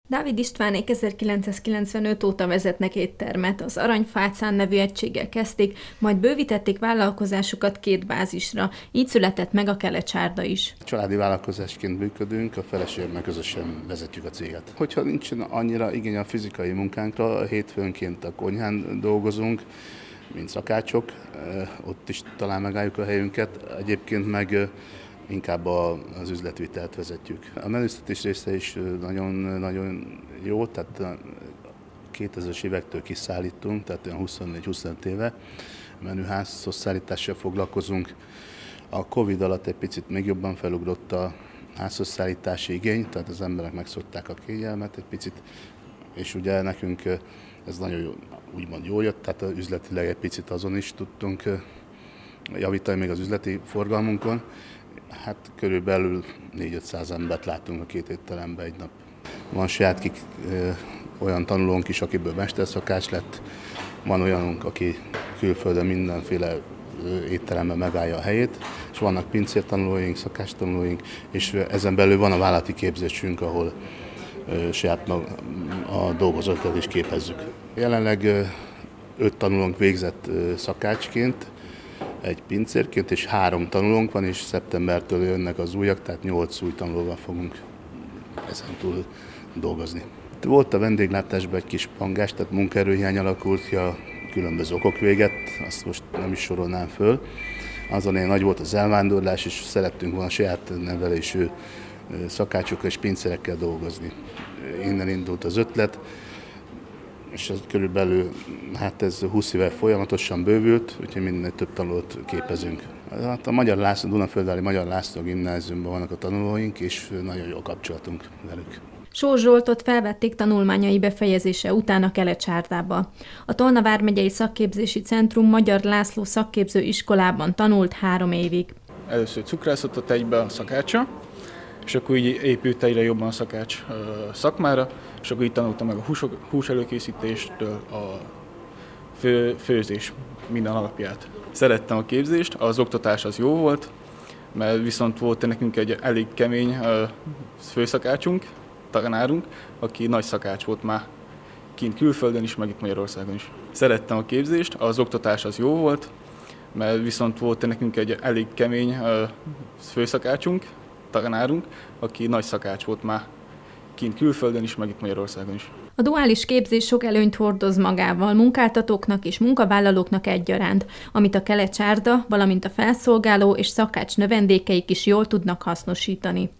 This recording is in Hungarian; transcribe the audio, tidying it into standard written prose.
Dávid Istvánék 1995 óta vezetnek éttermet, az Aranyfácán nevű egységgel kezdték, majd bővítették vállalkozásukat 2 bázisra, így született meg a Kelecsárda is. Családi vállalkozásként működünk, a feleségemmel közösen vezetjük a céget. Hogyha nincsen annyira igény a fizikai munkánkra, hétfőnként a konyhán dolgozunk, mint szakácsok, ott is talán megálljuk a helyünket, egyébként meg inkább az üzletvitelt vezetjük. A menőztetés része is nagyon jó, tehát 2000-es évektől kiszállítunk, tehát olyan 24-25 éve menüházhoz szállítással foglalkozunk. A Covid alatt egy picit még jobban felugrott a házhoz szállítási igény, tehát az emberek megszokták a kényelmet egy picit, és ugye nekünk ez nagyon jó, úgymond jól jött, tehát üzletileg egy picit azon is tudtunk javítani még az üzleti forgalmunkon. Hát körülbelül 400-500 embert látunk a 2 étteremben egy nap. Van saját olyan tanulónk is, akiből mesterszakács lett, van olyanunk, aki külföldön mindenféle étteremben megállja a helyét, és vannak pincértanulóink, szakácstanulóink, és ezen belül van a vállalati képzésünk, ahol saját a dolgozókat is képezzük. Jelenleg 5 tanulónk végzett szakácsként, egy pincérként, és 3 tanulónk van, és szeptembertől jönnek az újak, tehát 8 új tanulóval fogunk ezen túl dolgozni. Volt a vendéglátásban egy kis pangás, tehát munkaerőhiány alakult ki, a különböző okok véget, azt most nem is sorolnám föl. Azon nagy volt az elvándorlás, és szerettünk volna saját nevelésű szakácsokkal és pincérekkel dolgozni. Innen indult az ötlet, és ez körülbelül, hát ez 20 éve folyamatosan bővült, úgyhogy minél több tanulót képezünk. Hát a Dunaföldvári Magyar László Gimnáziumban vannak a tanulóink, és nagyon jó kapcsolatunk velük. Sós Zsoltot felvették tanulmányai befejezése után a Kelecsárdába. A Tolna vármegyei Szakképzési Centrum Magyar László Szakképző Iskolában tanult 3 évig. Először cukrászatot egybe a szakácsa, és akkor így épült egyre jobban a szakács szakmára, és akkor így tanultam meg a hús előkészítéstől a főzés minden alapját. Szerettem a képzést, az oktatás az jó volt, mert viszont volt nekünk egy elég kemény főszakácsunk, tanárunk, aki nagy szakács volt már kint külföldön is, meg itt Magyarországon is. Szerettem a képzést, az oktatás az jó volt, mert viszont volt nekünk egy elég kemény főszakácsunk, tanárunk, aki nagy szakács volt már kint külföldön is, meg itt Magyarországon is. A duális képzés sok előnyt hordoz magával munkáltatóknak és munkavállalóknak egyaránt, amit a Kelecsárda, valamint a felszolgáló és szakács növendékeik is jól tudnak hasznosítani.